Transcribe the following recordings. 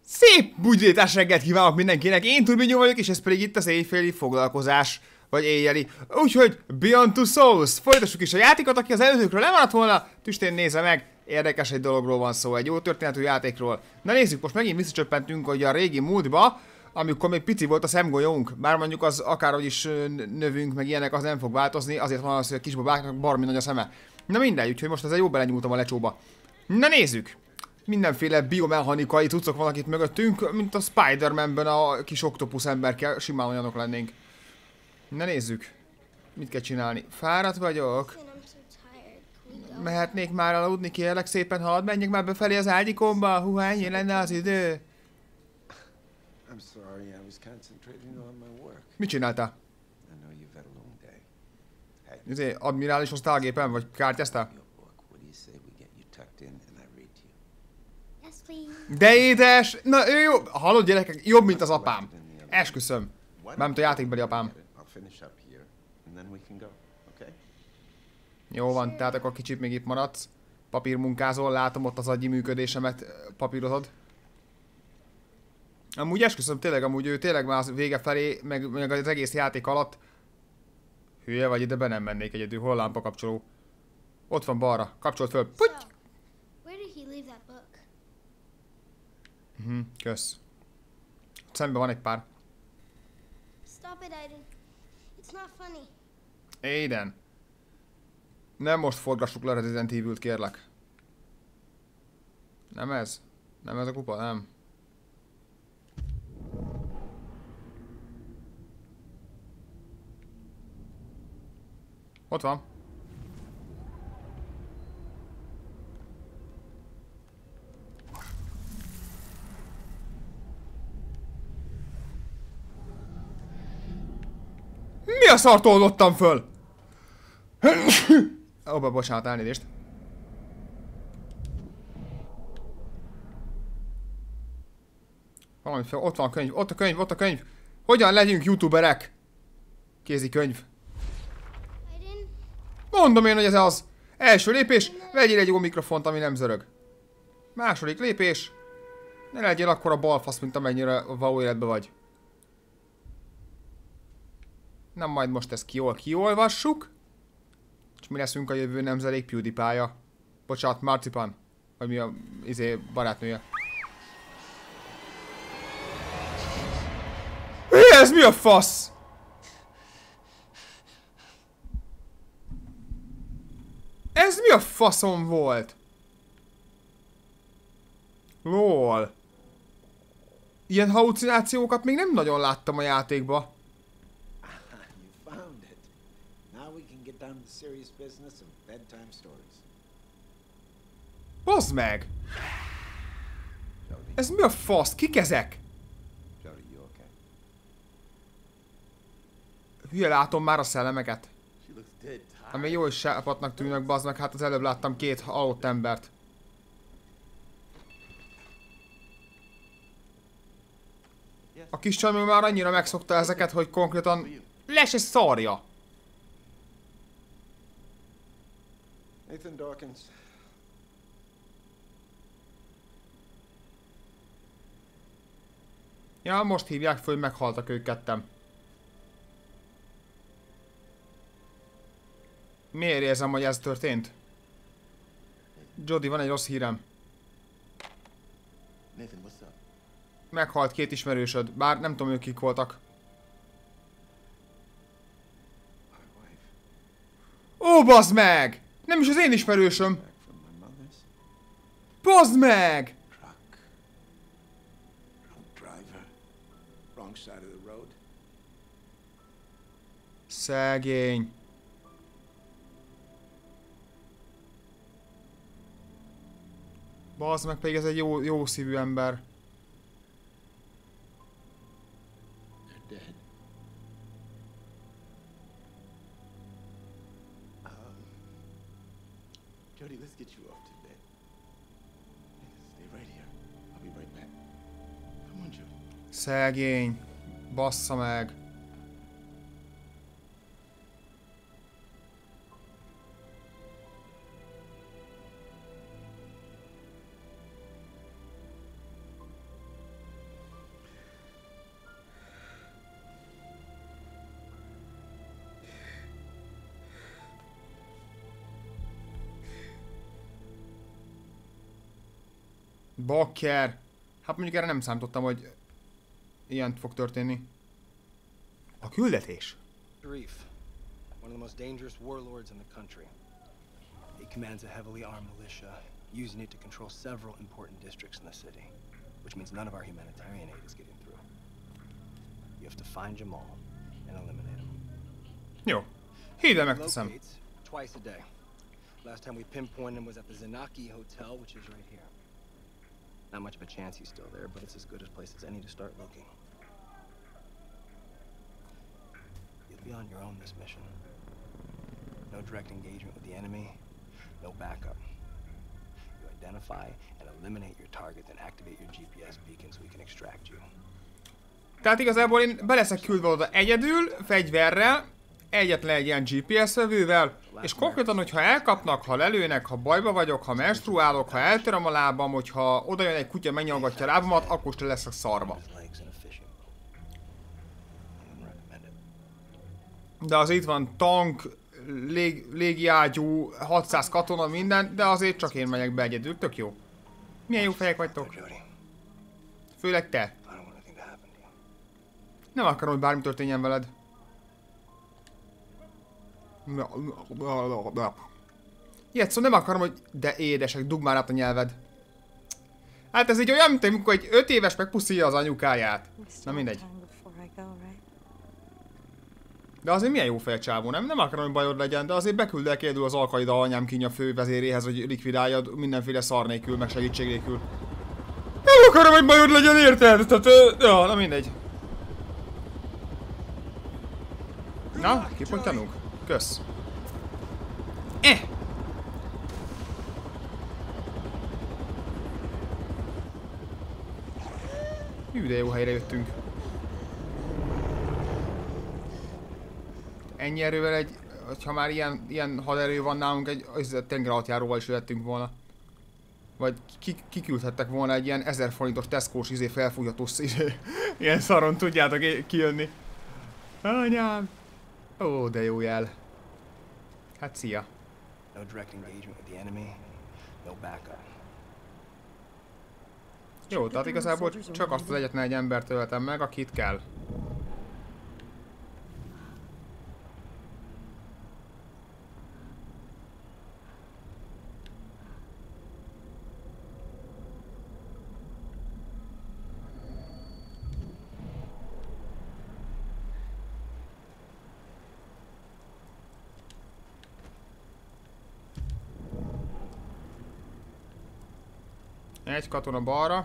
Szép bugyrétás reggelt kívánok mindenkinek, én Turbinyó vagyok, és ez pedig itt az éjféli foglalkozás, vagy éjjeli. Úgyhogy Beyond Two Souls, folytassuk is a játékot, aki az előzőkről lemaradt volna, tüstén nézze meg, érdekes egy dologról van szó, egy jó történetű játékról. Na nézzük, most megint visszacsöppentünk hogy a régi múltba, amikor még pici volt a szemgolyónk, bár mondjuk az akárhogy is növünk, meg ilyenek, az nem fog változni, azért van az, hogy a kisbabáknak barmi nagy a szeme. Na mindegy, úgyhogy most ezzel jó belenyúltam a lecsóba. Na nézzük! Mindenféle biomechanikai cuccok vannak itt mögöttünk, mint a Spider-Man-ben a kis oktopusz emberkel, simán olyanok lennénk. Na nézzük. Mit kell csinálni? Fáradt vagyok. Mehetnék már aludni, kérlek szépen, halad, menjek már befelé az ágyikomba, hú, ennyi lenne az idő. Mit csináltál? Admirális hoztál a gépen, vagy kártyáztál? De édes! Na ő jó! Hallod gyerekek, jobb mint az apám. Esküszöm. Mármint a játékbeli apám. Jó van, tehát akkor kicsit még itt maradsz. Papírmunkázol, látom ott az agyi működésemet papírozod. Amúgy esküszöm, tényleg amúgy ő tényleg már az vége felé, meg az egész játék alatt. Hülye vagy, ide be nem mennék egyedül, hol lámpa kapcsoló? Ott van balra, kapcsolt föl. Puty! Kösz. Szemben van egy pár. Stop it, Aiden. It's not funny. Aiden. Nem most forgassuk le Resident Evil-t, kérlek. Nem ez? Nem ez a kupa? Nem. Ott van. Mi a szart oldottam föl? Ó, bocsánat, elnézést. Valami fel, ott van a könyv, ott a könyv, ott a könyv. Hogyan legyünk youtuberek? Kézikönyv. Mondom én, hogy ez az. Első lépés, vegyél egy jó mikrofont, ami nem zörög. Második lépés, ne legyél akkora balfasz, mint amennyire a való életben vagy. Na majd most ezt kiolvassuk. És mi leszünk a jövő nemzedék PewDiePie-ja. Bocsánat, Marcipan. Vagy mi a barátnője. Ez mi a fasz? Ez mi a faszom volt? Lol. Ilyen hallucinációkat még nem nagyon láttam a játékba. Bazd meg! Ez mi a fasz? Kik ezek? Hülye, látom már a szellemeket. Ami jó is sápatnak tűnök, bazd meg, hát az előbb láttam két halott embert. A kis csajmű már annyira megszokta ezeket, hogy konkrétan le se szarja. Nathan Dawkins. Ja, most hívják föl, hogy meghaltak ők ketten. Miért érzem, hogy ez történt? Jody, van egy rossz hírem. Nathan, what's up? Meghalt két ismerősöd, bár nem tudom ők kik voltak. Ó, bazd meg! Nem is az én ismerősöm! Bazd meg! Szegény. Bazd meg, pedig ez egy jó szívű ember. Jody, let's get you off to bed. Stay right here. I'll be right back. Come on, Jody. Szegény. Bassza meg. Bakker. Hát mondjuk erre nem számítottam, hogy ilyen fog történni. A küldetés. Sharif, one of the most dangerous warlords in the country. He commands a heavily armed militia, using it to control several important districts in the city, which means none of our humanitarian aid is getting through. You have to find Jamal and eliminate him. Jó. Hívd, megteszem. Locates twice a day. Last time we pinpointed him was at the Zanaki Hotel, which is right here. Not much of a chance he's still there, but it's as good a place as any to start looking. You'll be on your own this mission. No direct engagement with the enemy, no backup. You identify and eliminate your target, then activate your GPS beacon so we can extract you. Tehát igazából én be leszek küldve oda egyedül, fegyverrel, egyetlen egy ilyen GPS vevővel, és konkrétan, hogyha elkapnak, ha lelőnek, ha bajba vagyok, ha menstruálok, ha eltöröm a lábam, hogyha oda jön egy kutya, megnyalgatja a lábamat, akkor is leszek szarva. De az itt van tank, légiágyú, 600 katona, minden, de azért csak én megyek be egyedül, tök jó. Milyen jó fejek vagytok. Főleg te. Nem akarom, hogy bármi történjen veled. Ilyet szó nem akarom, hogy de édesek, dugd már át a nyelved. Hát ez így olyan, mint amikor egy 5 éves megpuszilja az anyukáját. Na mindegy. De azért milyen jó fejcsávó, nem akarom, hogy bajod legyen, de azért beküldek egyedül az Al-Qaida anyám kínja fővezéréhez, hogy likvidáljad mindenféle szar nélkül, meg segítség nélkül. Nem akarom, hogy bajod legyen, érted? Tehát, ja, na mindegy. Na, kipontyanunk? Kösz. Hű, de jó helyre jöttünk. Ennyi erővel ha már ilyen haderő van nálunk, egy tengeralattjáróval is jöttünk volna. Vagy kiküldhettek volna egy ilyen 1000 forintos Tesco-s felfújhatós ilyen szaron, tudjátok kijönni. Anyám! Ó, de jó jel. Hát szia. No direct engagement with the enemy, no backup. Jó, tehát igazából csak azt az egyetlen egy embert öltem meg, akit kell. Egy katona balra.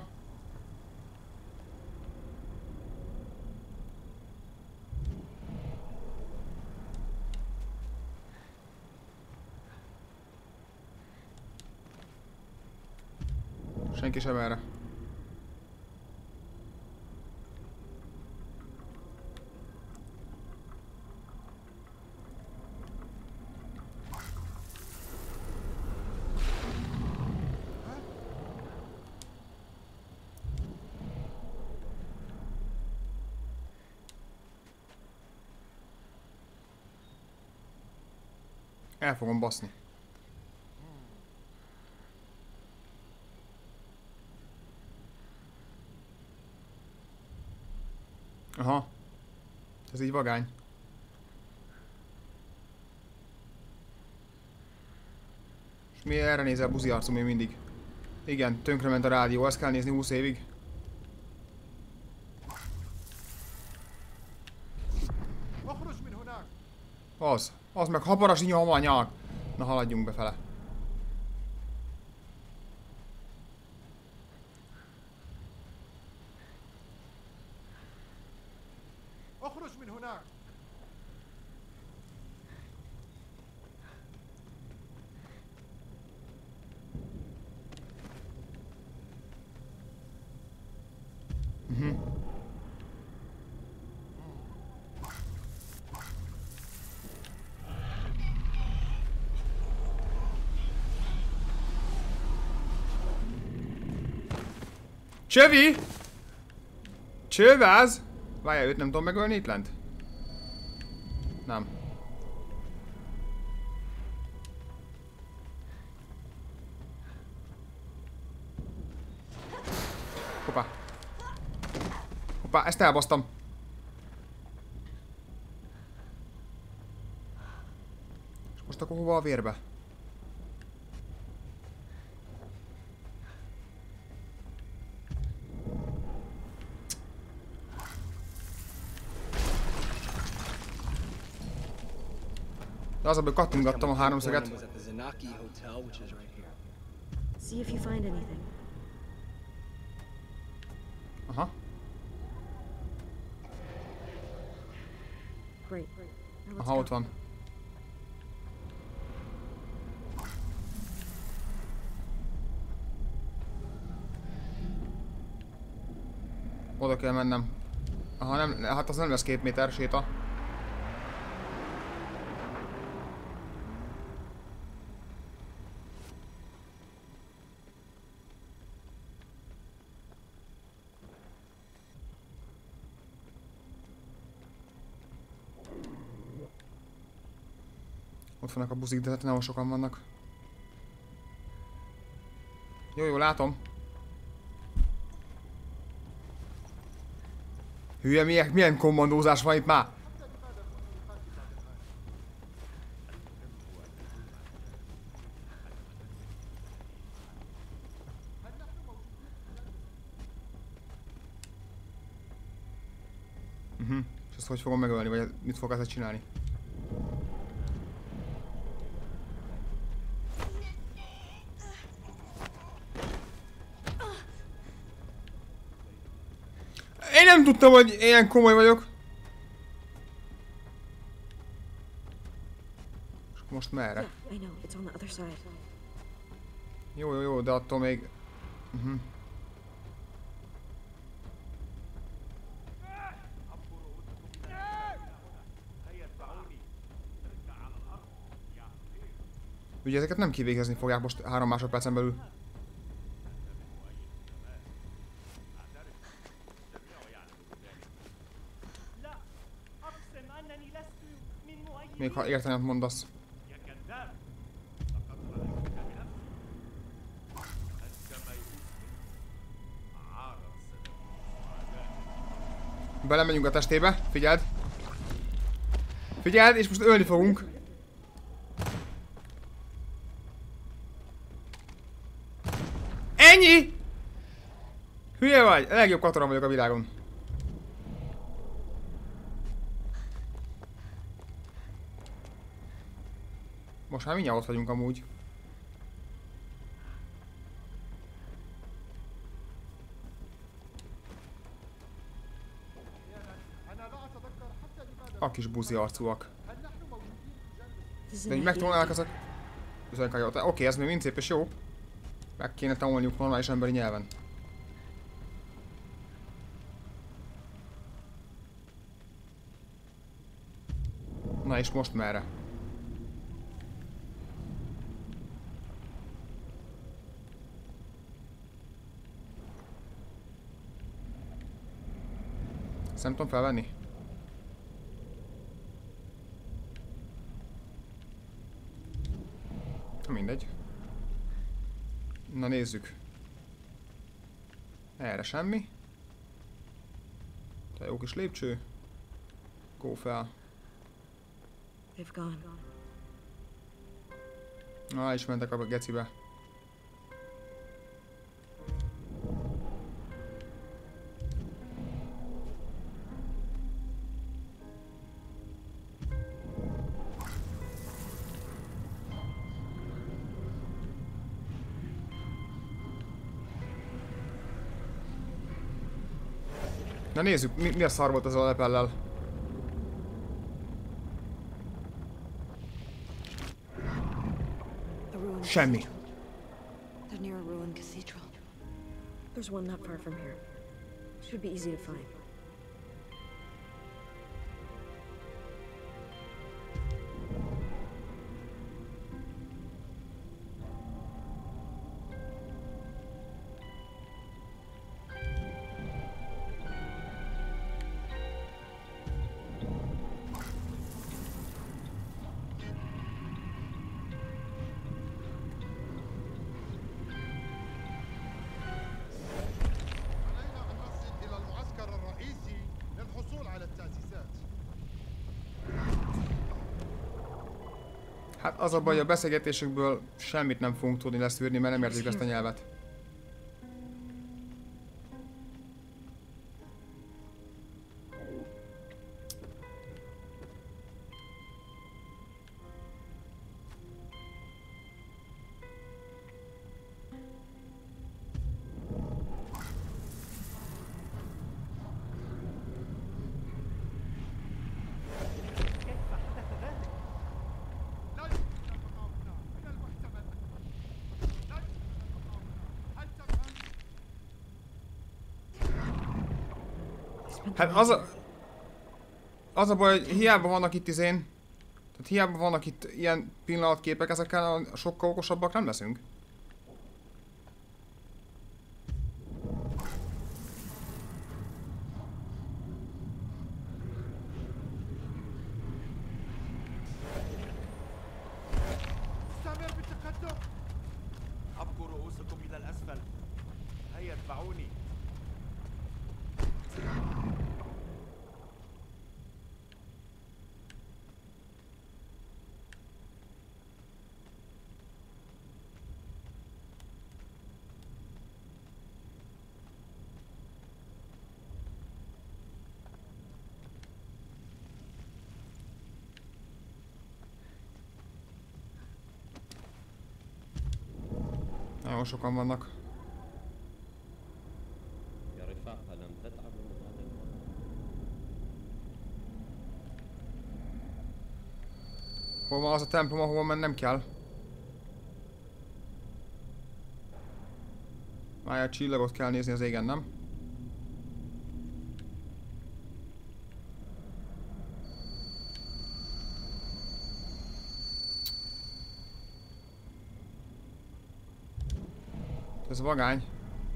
Senki sem erre. El fogom baszni. Aha. Ez így vagány. És mi erre nézel, buzi arcom még mindig? Igen, tönkrement a rádió, ezt kell nézni 20 évig. Az meg habarasi nyomanyag. Na, haladjunk befele. Csövi! Csőváz! Várjál, őt nem tudom megölni itt lent? Nem. Hoppá. Hoppá, ezt elbasztam. És most akkor hova a vérbe? De az, hogy kattingattam a háromszöget. Was at the Zanaki Hotel, which is right here. See if you find anything. Aha. Great. Now let's Aha, ott go. van. Oda kell mennem. Aha, nem, hát az nem lesz 2 méter séta. Ott vannak a buzik, de hát nagyon sokan vannak. Jó, jó, látom. Hülye, milyen kommandózás van itt már? És ezt hogy fogom megölni, vagy mit fog ezzel csinálni? Én nem tudtam, hogy ilyen komoly vagyok. És most merre? Yeah, I know. It's on the other side. Jó, jó, jó, de attól még... Ugye ezeket nem kivégezni fogják most 3 másodpercen belül. Még ha értenet mondasz. Belemegyünk a testébe, figyeld! Figyeld, és most ölni fogunk! Ennyi! Hülye vagy! A legjobb katona vagyok a világon. Most már mindjárt ott vagyunk amúgy. A kis buzi arcúak. De így megtanulnálnak ezek... Oké, ez még mind szép és jó. Meg kéne tanulniuk normális emberi nyelven. Na és most merre? Ezt nem tudom felvenni? Mindegy. Na nézzük. Erre semmi. Te jó kis lépcső. Go fel. They've gone. Na, is mentek a gecibe. Na nézzük, mi a szar volt az a lepellel? Semmi. They're near a ruined cathedral. There's one not far from here. Should be easy to find. Hát az a baj, a beszélgetésükből semmit nem fogunk tudni leszűrni, mert nem értik ezt a nyelvet. Hát az a baj, hogy hiába vannak itt izén, tehát hiába vannak itt ilyen pillanatképek, ezekkel sokkal okosabbak nem leszünk. استمر بالتقدم. أبقوا رؤوسكم إلى الأسفل. هيا اتبعوني. Nagyon sokan vannak. Hol van az a templom, ahova mennem kell? Már a csillagot kell nézni az égen, nem? Ez vagány.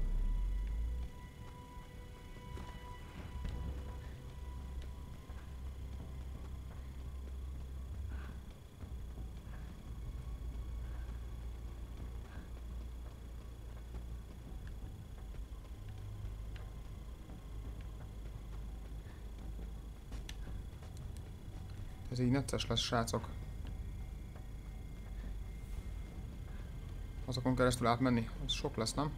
Ez így necces lesz, srácok. Azokon keresztül átmenni? Ez sok lesz, nem?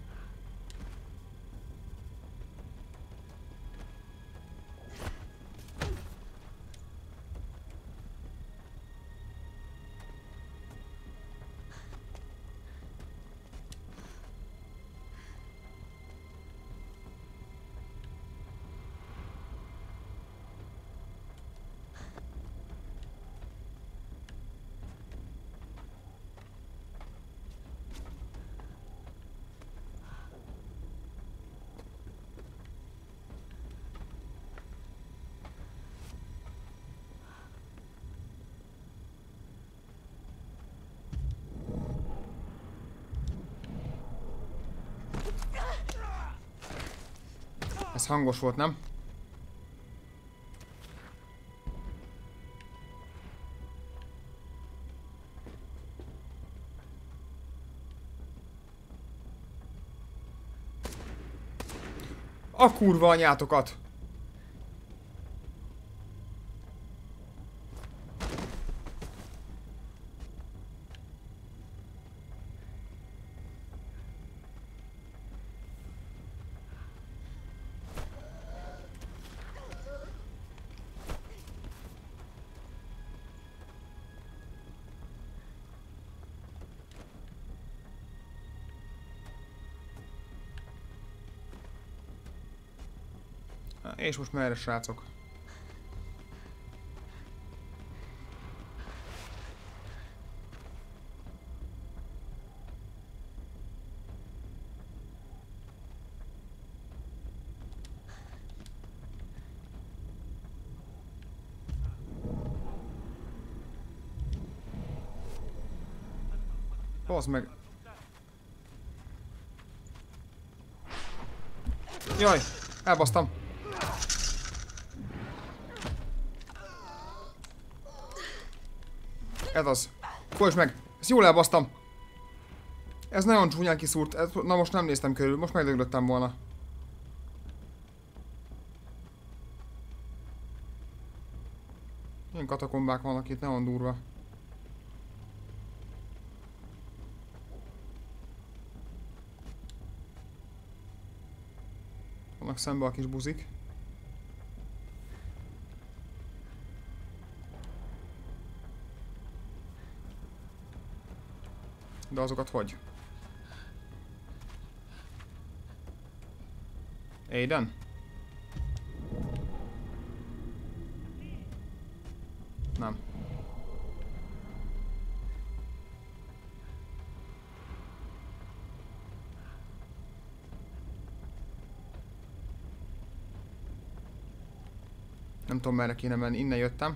Ez hangos volt, nem? A kurva anyátokat! És most merre, srácok? Bazd meg! Jaj! Elbasztam! Ez az. Folytsd meg! Ezt jól elbasztam! Ez nagyon csúnyán kiszúrt. Na most nem néztem körül. Most megdöglöttem volna. Ilyen katakombák vannak itt, nagyon durva. Vannak szembe a kis buzik. De azokat hogy? Aiden? Nem. Nem tudom, merre kéne menni. Innen jöttem.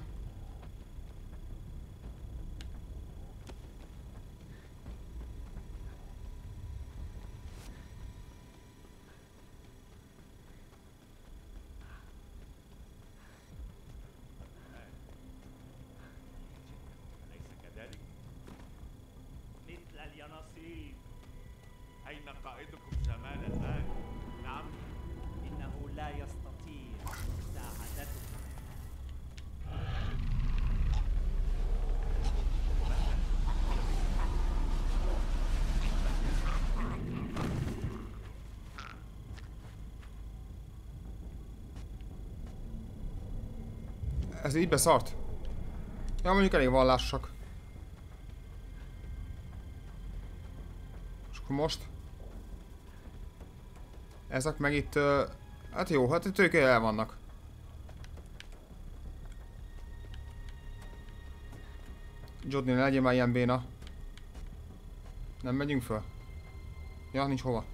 أليس كذلك؟ مثل اليانصيب. أين قائدكم شمال الآن؟ نعم. إنه لا يستطيع مساعدتكم. Ez így beszart? Ja, mondjuk elég vallásosak. És akkor most? Ezek meg itt... hát jó, hát itt ők el vannak. Jodni, ne legyél már ilyen béna. Nem megyünk föl? Ja, nincs hova.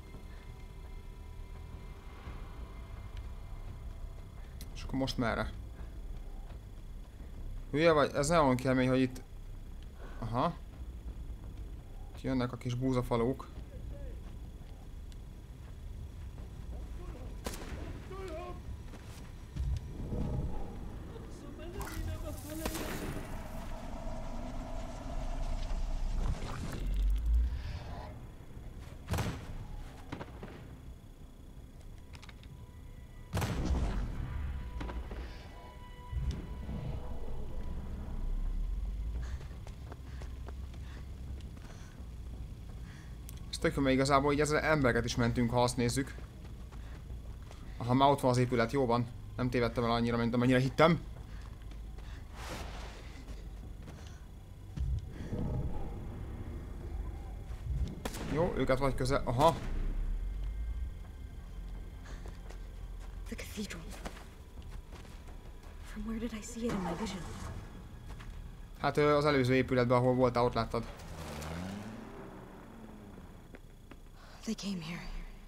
És akkor most merre? Hülye vagy? Ez nagyon kemény, hogy itt... Aha. Itt jönnek a kis búzafalók. Tök jó, mert igazából így ezzel embereket is mentünk, ha azt nézzük. Aha, már ott van az épület, jó van. Nem tévedtem el annyira, mint amennyire hittem. Jó, őket vagy közel. Aha. The cathedral. From where did I see it in my vision? Hát az előző épületben, ahol voltál, ott láttad. They came here.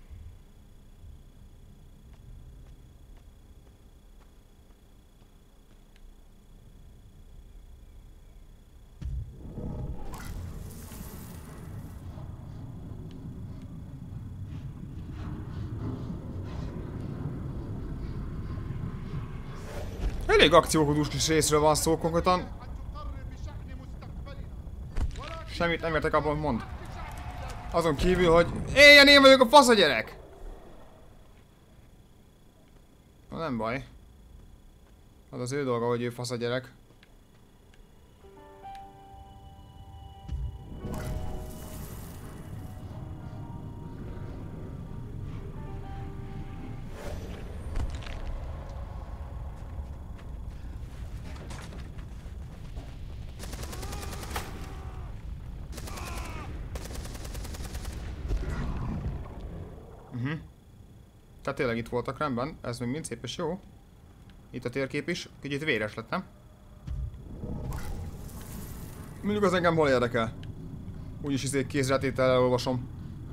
Elég akciókodós kis részről van szó, konkrétan. Semmit nem értek abban, mond. Azon kívül, hogy én vagyok a fasz a gyerek! Na nem baj. Az az ő dolga, hogy ő fasz a gyerek. Tehát tényleg itt voltak, rendben. Ez még mind szép és jó. Itt a térkép is. Kicsit véres lett, nem? Mondjuk az engem hol érdekel. Úgyis izé kézretétellel olvasom.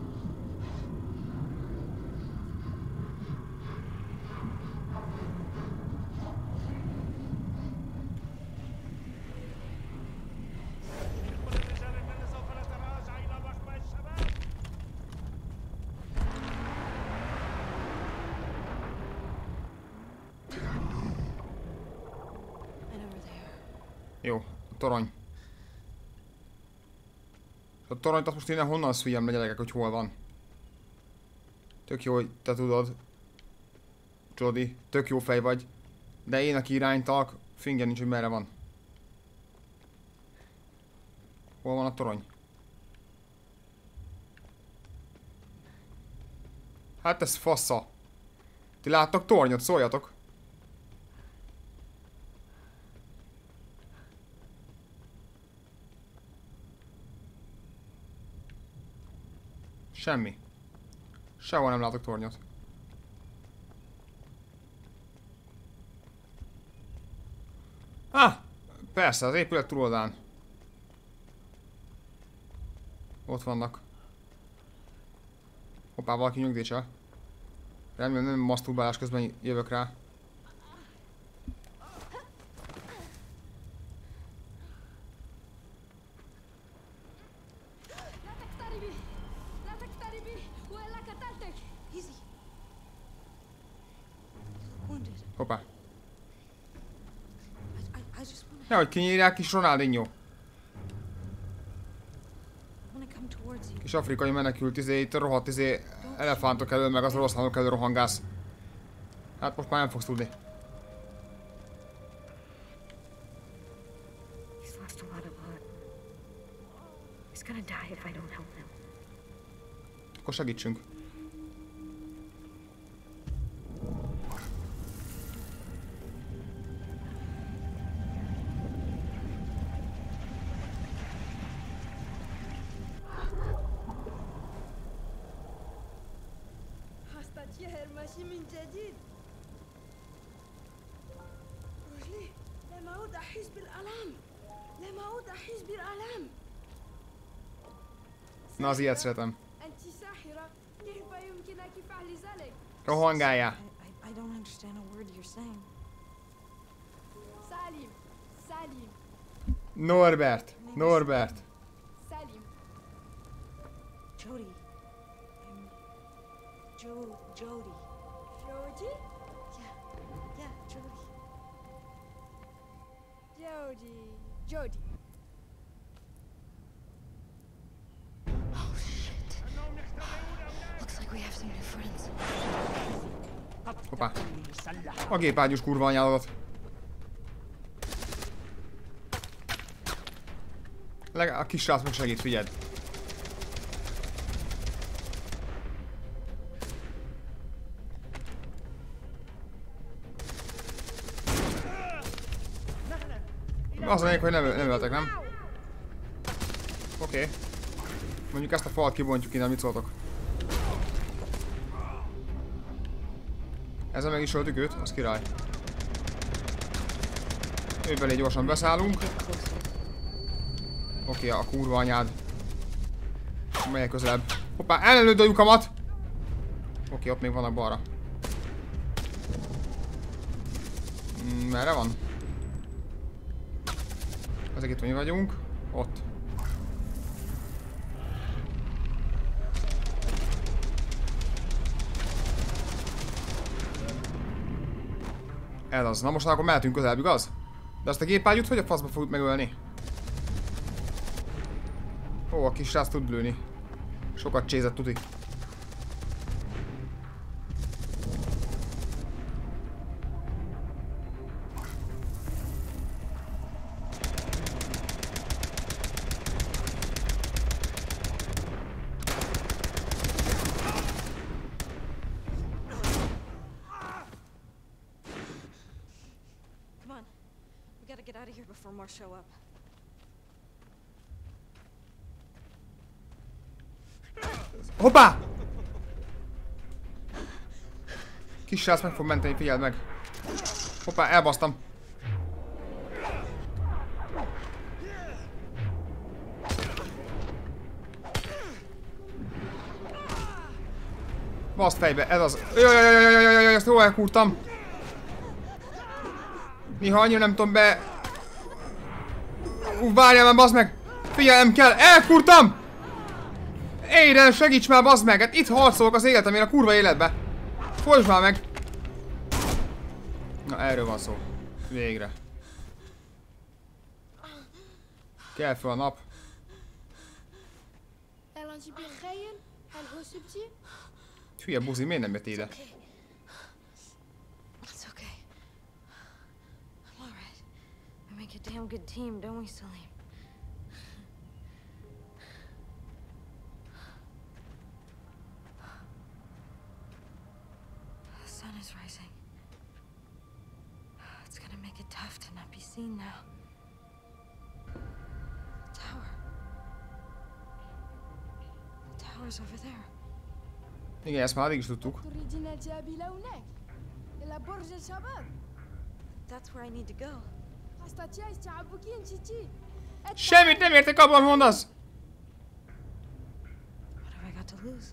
Jó, a torony. A toronnyt azt most innen honnan szüljem le, gyerekek, hogy hol van. Tök jó, hogy te tudod. Jody, tök jó fej vagy. De én, aki iránytalak, fingem nincs, hogy merre van. Hol van a torony? Hát ez fasza. Ti láttok tornyot, szóljatok. Semmi. Sehol nem látok tornyot. Persze, az épület túloldán. Ott vannak. Hoppá, valaki nyugdítsel. Remélem nem maszturbálás közben jövök rá. Hoppá. Nehogy kinyírják kis Ronaldinho. Kis afrikai menekült itt rohadt elefántok elől, meg az oroszlánok elől rohangász. Hát most már nem fogsz tudni. Akkor segítsünk. من جديد. رجلي لم أعود أحس بالآلام. لم أعود أحس بالآلام. Na, az ilyet szeretem. أنت ساحرة. كيف يمكنك فعل ذلك؟ Rohangáljál. I don't understand a word you're saying. سالم. سالم. Norbert. Norbert. سالم. Jody. Jody. Jody? Yeah, Jody. Jody. Oh shit. Looks like we have some new friends. Hoppá. A gépágyús kurva anyádat. A kis srác meg segít, figyeld. Az a lényeg, hogy nem öltek, nem? Oké. Mondjuk ezt a falt kibontjuk innen, mit szóltok? Ezzel meg is öltük őt, az király. Ő belé gyorsan beszállunk. Oké, a kurva anyád. Melyek közelebb. Hoppá, ellenőd a lyukamat! Oké, ott még vannak balra. Merre van? Ezek itt mi vagyunk. Ott. Ez az. Na most akkor mehetünk közelebb, igaz? De azt a gépágyút hogy a faszba fogjuk megölni? Ó, a kis srác tud lőni. Sokat csézett tuti. Get out of here before more show up. Hoppá! Kis srác meg fog menteni, figyeld meg. Hoppá, elbasztam. Baszd fejbe, ez az. Jajajajajajajajaj, ezt jól elkúrtam. Néha annyira nem tudom be... Várjál már, bazd meg! Figyelem kell, elkurtam! Aiden, segíts már, bazd meg! Hát itt harcolok az életemért, a kurva életbe! Folytsd már meg! Na, erről van szó. Végre. Kell fel a nap. Hülye buzi, miért nem jött ide? Damn good team, don't we, Salim? The sun is rising. It's gonna make it tough to not be seen now. The tower. The tower's over there. Igen, ezt már addig is tudtuk. تريدين الذهاب إلى هناك إلى برج الشباب. That's where I need to go. أستطيع استيعابك تيتي. Semmit nem értek abban, amit mondasz! What have I got to lose?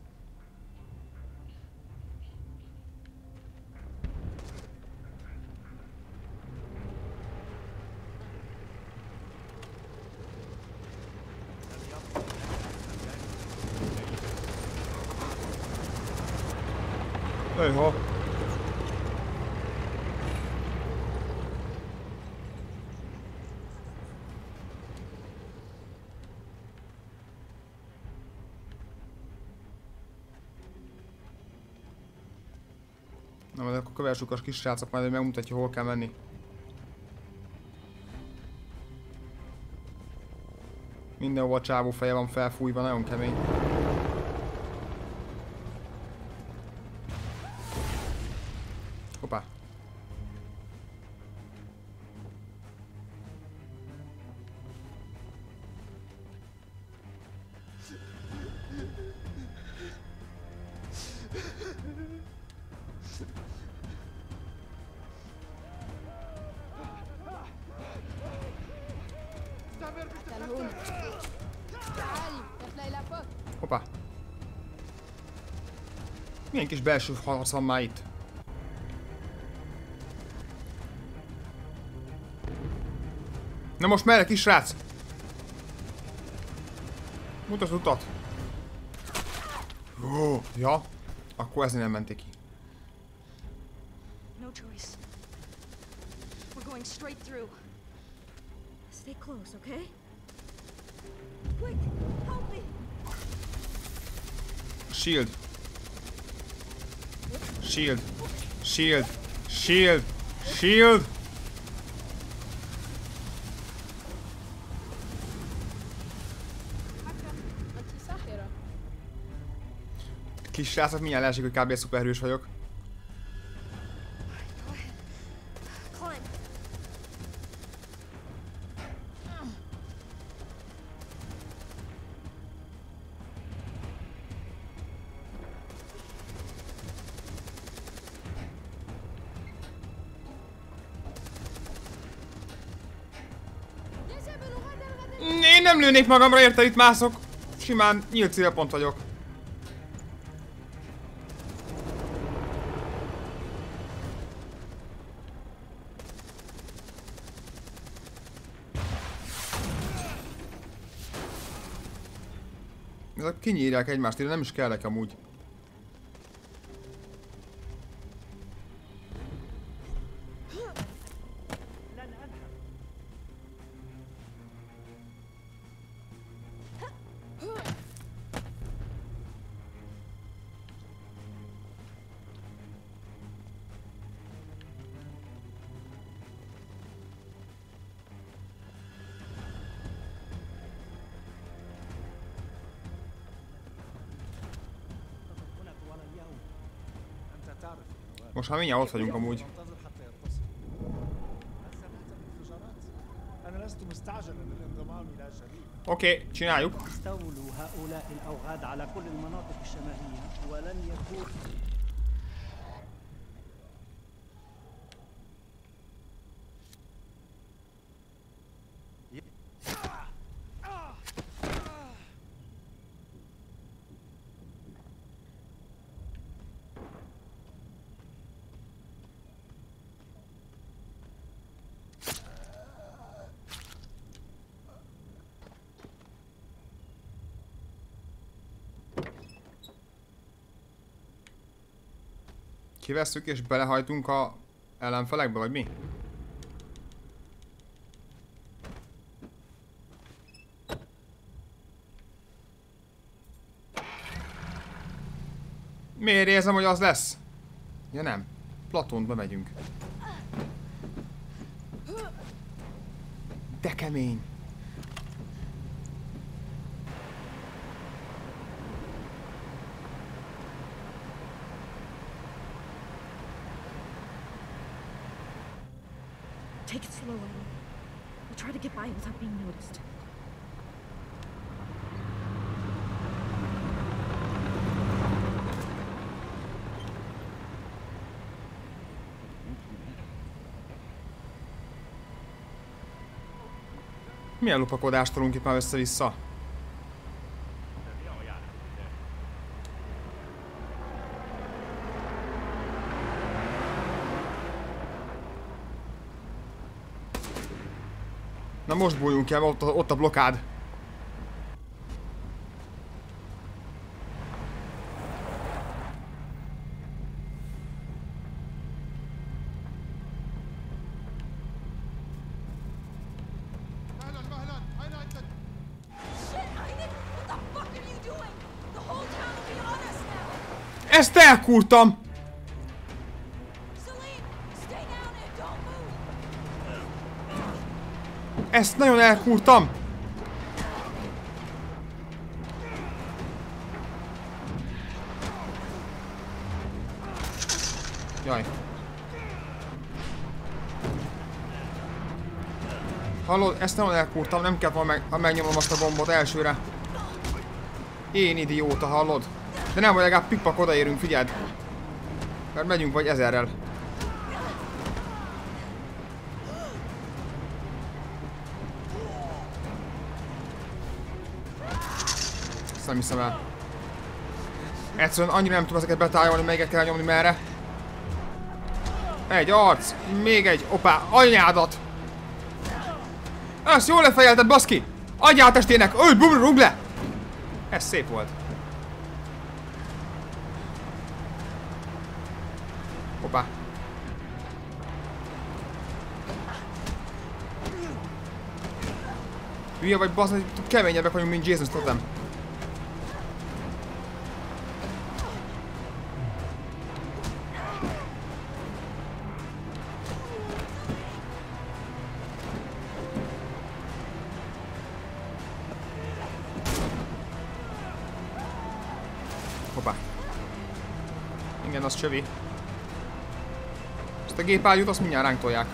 Öjha. Na, majd akkor kövessük a kis srácok, majd ő megmutatja, hol kell menni. Mindenhova csávó feje van felfújva, nagyon kemény. Hoppá. تعالي تطلعي لفوق. Hoppá. Milyen kis belső harc van már itt. Na most merre, kis srác? Mutasd utat. Ó, ja. Akkor ezért nem menték ki. No choice. We're going straight through. Stay close, okay? Quick, help me. Shield. Shield. Shield. Shield. Shield. أنت ساحرة. Kis srácok mindjárt leesik, hogy kb. Szuperhős vagyok. Go ahead. Climb. Én nem lőnék magamra, érte, itt mászok. Simán nyílt célpont vagyok. Ezek kinyírják egymást, ide nem is kellek amúgy. Most már mindjárt ott vagyunk amúgy. Oké, csináljuk. استولوا هؤلاء الأوغاد على كل المناطق الشمالية ولن يكون Kivesszük és belehajtunk a ellenfelekbe, vagy mi? Miért érzem, hogy az lesz? Ja nem. Platont bemegyünk. De kemény. Take it slow, Ellen. We'll try to get by without being noticed. Milyen lupakodást tolunk itt már össze-vissza? Na most bújjunk el, ott a blokkád. Ezt elkúrtam! Ezt nagyon elkúrtam! Jaj. Hallod, ezt nagyon elkúrtam, nem kellett volna megnyomom azt a gombot elsőre. Én idióta, hallod? De nem, hogy legalább pikpak odaérünk, figyeld! Mert megyünk vagy 1000-rel. Ezt nem hiszem el. Egyszerűen annyira nem tudom ezeket betájolni, melyiket kell nyomni merre. Egy arc, még egy, opá, anyádat! Ezt jól lefejelted, baszki! Adjál testének, rúgd le! Ez szép volt. Hoppá. Hülye vagy basz, hogy keményebbek vagyunk, mint Jason Statham. Hoppá. Igen, az csövi. Ezt a gépágyút azt mindjárt ránk tolják.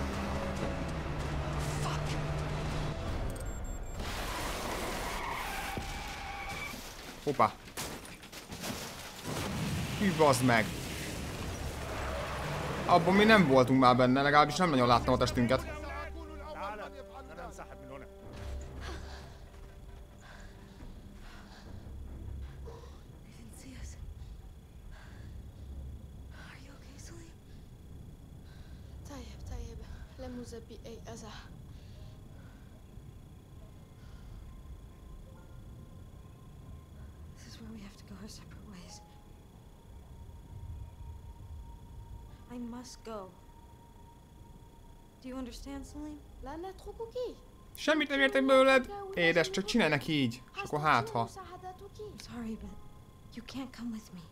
Hoppá. Hű, bazd meg. Abban mi nem voltunk már benne, legalábbis nem nagyon láttam a testünket. I must go. Do you understand, Salim? Semmit nem értek belőled. Édes, csak csinálj neki így. És akkor hátha. I'm sorry, but you can't come with me.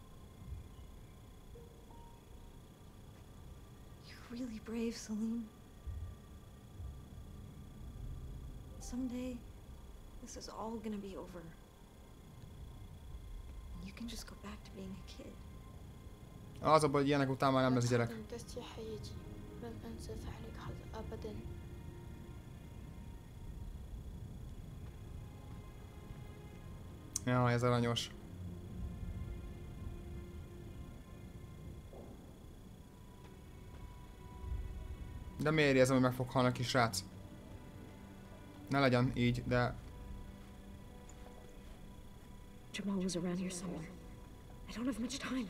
You're really brave, Salim. Someday, this is all gonna be over. And you can just go back to being a kid. Az a baj, hogy ilyenek után már nem lesz gyerek. Ja, ez aranyos. De miért érzem, hogy meg fog halni a kis srác? Ne legyen így, de... Jamal was around here somewhere. I don't have much time.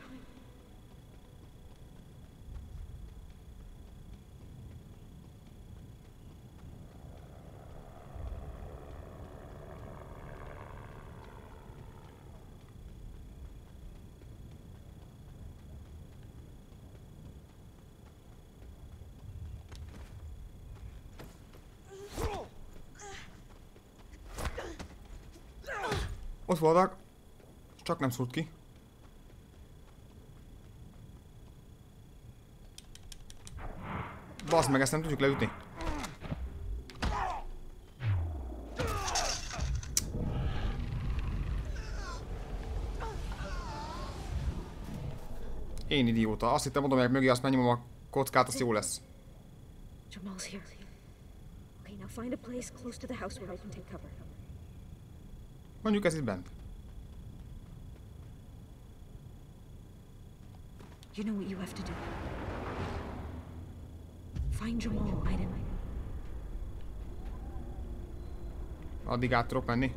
Ott voltak, csak nem szúrt ki. Baszd meg, ezt nem tudjuk leütni. Én idióta. Azt hittem, mondom, hogy mögé azt megnyomom a kockát, az jó lesz. Jamal's here. Okay, now find a place close to the house where I can take cover. Mondjuk ez itt bent. You know what you have to do. Find Jamal, Aiden. Addig át tudok menni.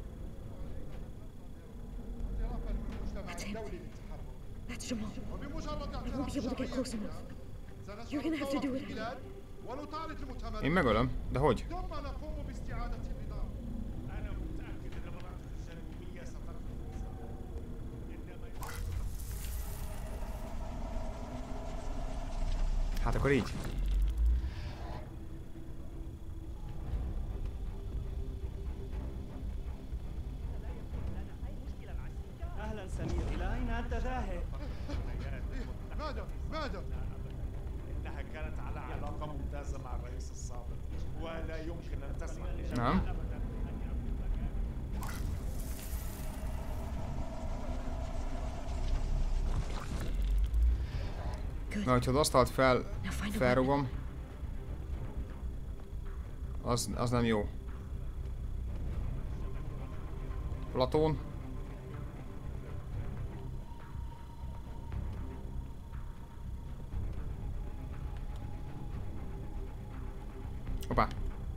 That's him. That's Jamal. I won't be able to get close enough. You're gonna have to do it. Én megölöm, de hogy? Hát akkor így. أهلا سمير، إلى أين أنت ذاهب؟ ماذا؟ إنها كانت على علاقة ممتازة مع الرئيس السابق ولا يمكن أن تسمح لجميع نعم. Na, hogyha az asztalt felrugom, az nem jó. Platón. Hoppá.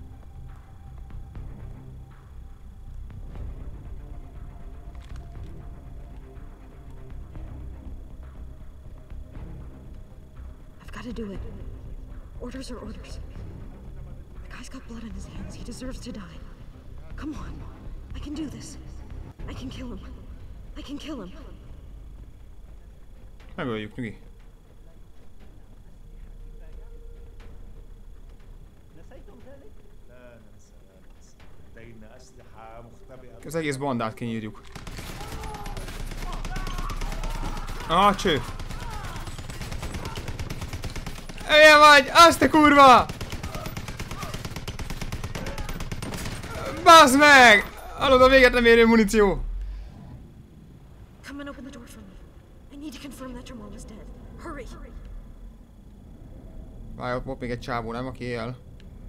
I've got to do it. Orders are orders. The guy's got blood on his hands. He deserves to die. Come on. I can do this. I can kill him. I can kill him. Megöljük, nyugi. نسيتم ذلك؟ لا ننسى لا ننسى لدينا أسلحة مختبئة. Az egész bandát kinyírjuk. Ah, cső! Hülye vagy! Azt a kurva! Bazd meg! Hallod, a véget nem érő muníció! Come and open the door for me. I need to confirm that Jamal is dead. Hurry! Várj, ott volt még egy csávó, nem? Aki él.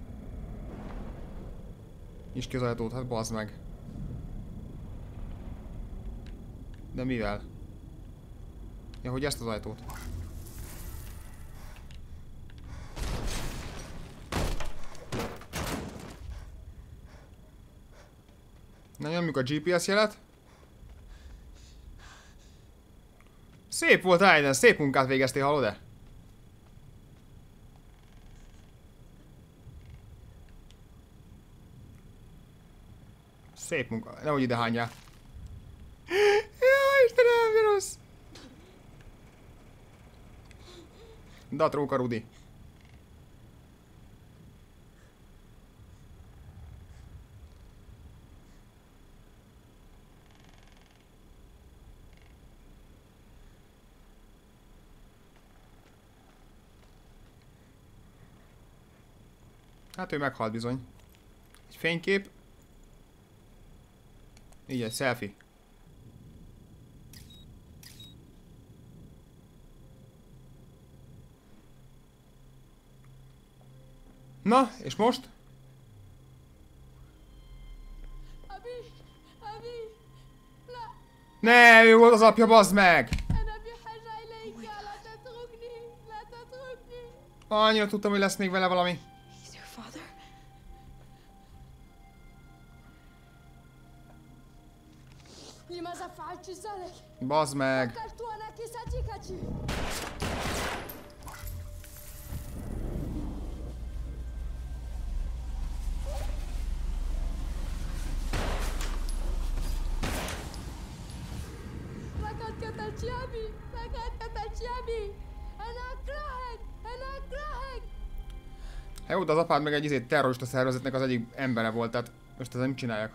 Nyisd ki az ajtót, hát bazd meg. De mivel? Ja, hogy ezt az ajtót. Na, nyomjuk a GPS jelet. Szép volt, Aiden, szép munkát végeztél, hallod-e? Szép munka, nehogy ide hányjál. Jaj, Istenem, mi rossz! Datróka, Rudi. Hát ő meghalt bizony. Egy fénykép. Így egy selfie. Na, és most? Ne, ő volt az apja, bazd meg! Annyira tudtam, hogy lesz még vele valami. Bazd meg! Hát jó, de az apád meg egy terrorista szervezetnek az egyik embere volt, tehát most ezzel mit csináljak?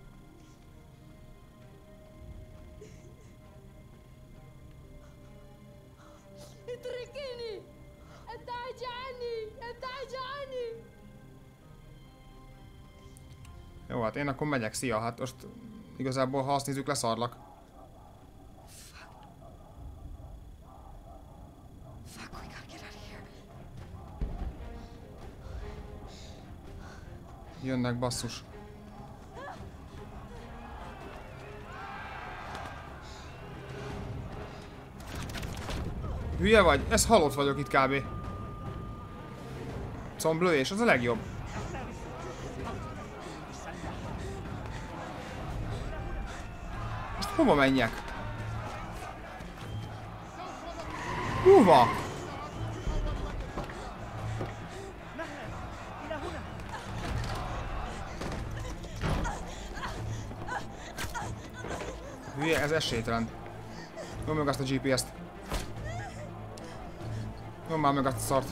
Jó, hát én akkor megyek, szia, hát most igazából ha azt nézzük, leszarlak. Jönnek, basszus. Hülye vagy? Ez halott vagyok itt kb. Comblőés, az a legjobb. Most hova menjek? Hova? Hülye, ez esélytelen. Nyomj meg azt a GPS-t. Nyomj már meg azt a szart.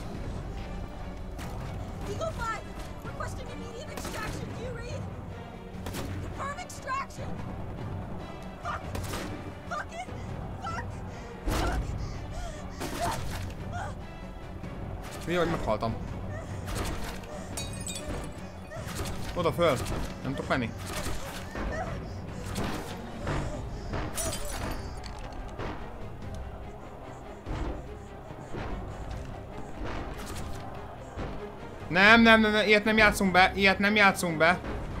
Eagle 5, requesting immediate extraction. Do you read? Confirm extraction. Fuck! Fuck it! Fuck! Hülye vagy, meghaltam. Oda föl. Nem tudok menni. Nem, ilyet nem játszunk be, ilyet nem játszunk be.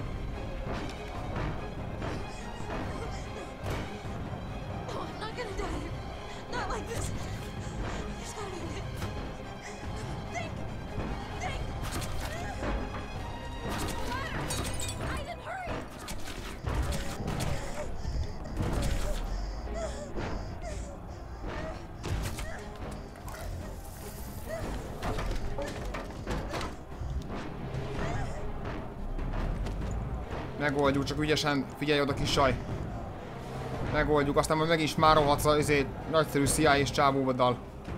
Megoldjuk, csak ügyesen figyelj oda, kis saj. Megoldjuk, aztán majd megint már rohadsz az nagyszerű CIA és csávóvaddal.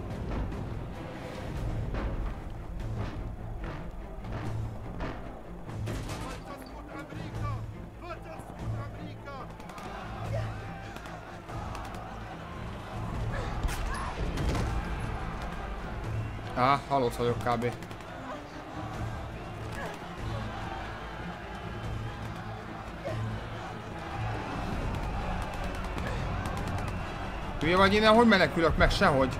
Halott vagyok kb. Hülye vagy, innen hogy menekülök meg? Sehogy.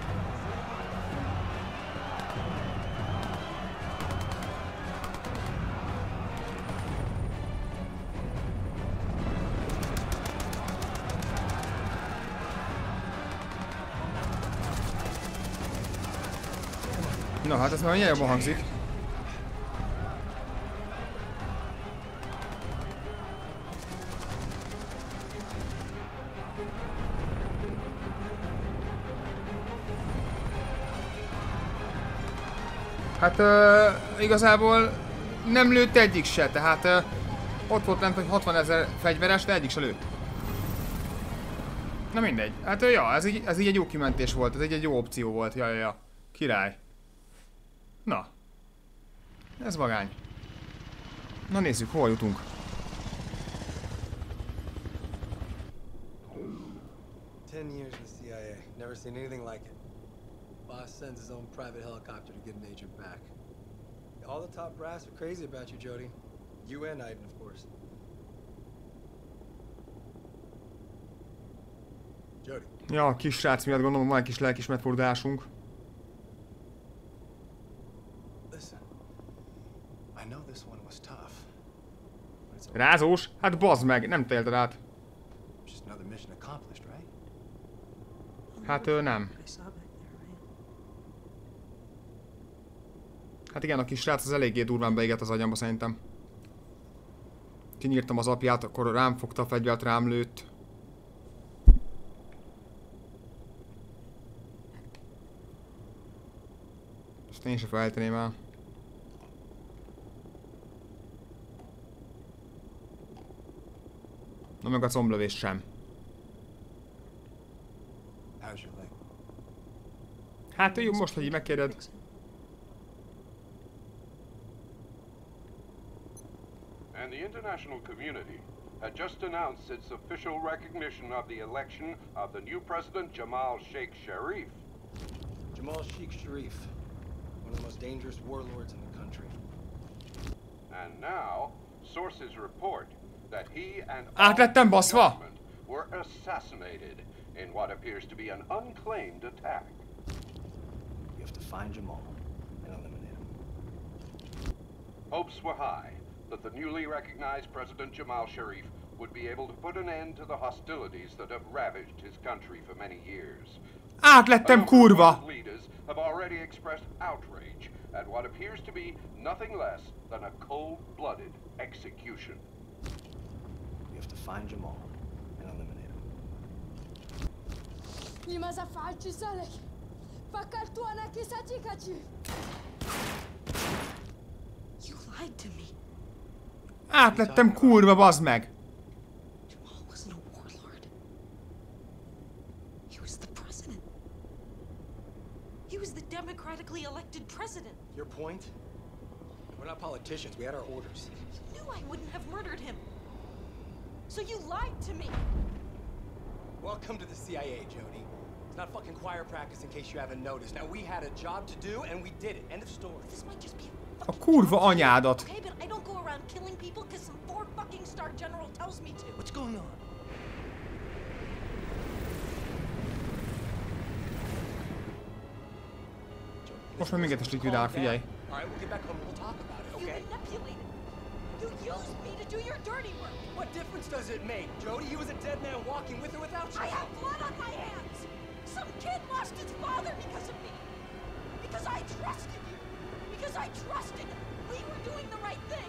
Na hát ez már milyen jobban hangzik. Hát igazából nem lőtt egyik se, tehát ott volt lent, hogy 60 000 fegyveres, de egyik se lőtt. Na mindegy, hát ja, ez így egy jó kimentés volt, ez egy jó opció volt, ja. Király. Na. Ez vagány. Na nézzük, hol jutunk. Ten years in the CIA, never seen anything like it. Boss sends his own private helicopter to get an agent back. All the top brass are crazy about you, Jody. You and Aiden, of course. Jody. Ja, a kis srác miatt gondolom van egy kis lelkismertfordulásunk. Listen, I know this one was tough. Rázós? Hát bazd meg, nem te élted át. Just another mission accomplished, right? Hát nem. Hát igen, a kis srác az eléggé durván beégett az agyamba szerintem. Kinyírtam az apját, akkor rám fogta a fegyvert, rám lőtt. Ezt én se felejteném el. Na meg a comblövés sem. Hát jó, most, hogy így megkérded. And the international community had just announced its official recognition of the election of the new president, Jamal Sheikh Sharif. Jamal Sheikh Sharif, one of the most dangerous warlords in the country. And now, sources report that he and Átlettem baszva! were assassinated in what appears to be an unclaimed attack. You have to find Jamal and eliminate him. Hopes were high that the newly recognized President Jamal Sharif would be able to put an end to the hostilities that have ravaged his country for many years. Átlettem, kurva! Leaders have already expressed outrage at what appears to be nothing less than a cold-blooded execution. We have to find Jamal and eliminate him. لماذا فعلت ذلك؟ فكرت أنك ستقتل. You lied to me. Átlettem, kurva, bazd meg! Jamal wasn't a warlord. He was the president. He was the democratically elected president. Your point? We're not politicians. We had our orders. You knew I wouldn't have murdered him. So you lied to me. Welcome to the CIA, Jody. It's not fucking choir practice in case you haven't noticed. Now, we had a job to do, and we did it. End of story. This might just be A kurva anyádat. okay, but I don't go around killing people because some 4-fucking-star general tells me to. What's going on? Most már minket is likvidál, figyelj. All right, we'll get back home and we'll talk about it, You okay? manipulated me. You used me to do your dirty work. What difference does it make, Jody? He was a dead man walking with or without you. I have blood on my hands. Some kid lost his father because of me. Because I trusted you. Because I trusted we were doing the right thing.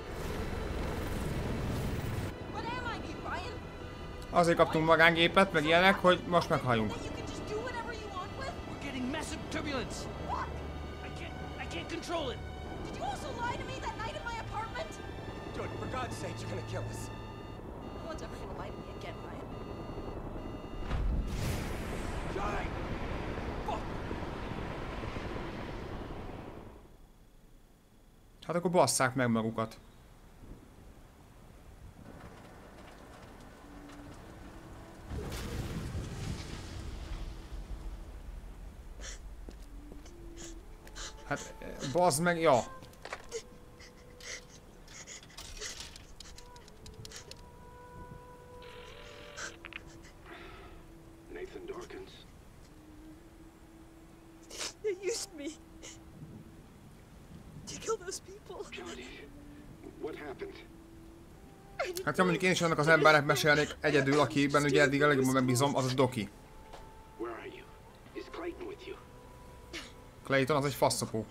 What am I, Ryan? Azért kaptunk magángépet, meg ilyenek, hogy most meghalljunk. That you can just do whatever you want with? We're getting massive turbulence. Fuck! I can't control it. Did you also lie to me that night in my apartment? Jody, for God's sake, you're gonna kill us. No one's ever gonna lie to me again, Ryan. Jody! Fuck! Hát akkor basszák meg magukat. Hát, bazd meg, ja. Nathan Dawkins. They used me to kill those people. Jody, what happened? Hát mondjuk én is annak az embernek mesélnék egyedül, akiben ugye eddig a legjobban megbízom, az a Doki. Where are you? Is Clayton with you? Clayton az egy faszopó.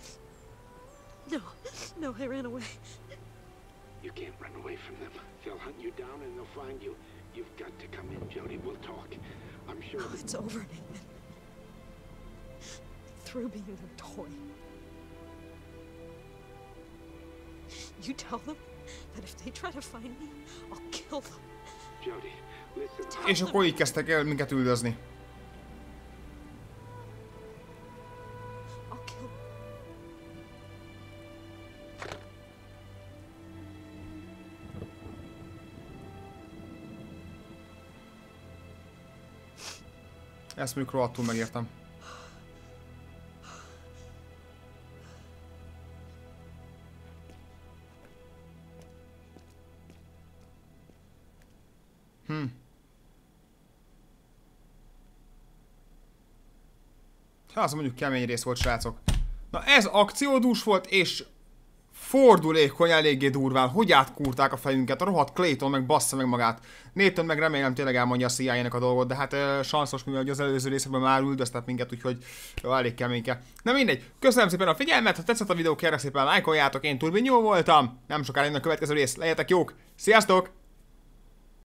No, I ran away. You can't run away from them. They'll hunt you down and they'll find you. You've got to come in, Jody. We'll talk. I'm sure. Oh, it's over, Nathan. Through being their toy. You tell them that if they try to find me, I'll kill them. Jody, listen. És akkor így kezdtek el minket üldözni. I'll kill them. Ezt mondjuk rohadtul megértem. Hát az mondjuk kemény rész volt, srácok. Na ez akciódús volt, és fordulékony eléggé durván. Hogy átkúrták a fejünket? A rohadt Clayton meg bassza meg magát. Nathan meg remélem tényleg elmondja a CIA-nek a dolgot, de hát sanszos, mivel az előző részekben már üldöztet minket, úgyhogy elég keményke. Na mindegy, köszönöm szépen a figyelmet, ha tetszett a videó, kérlek szépen lájkoljátok, én Turbinyó voltam. Nem sokára jön a következő rész, legyetek jók, sziasztok!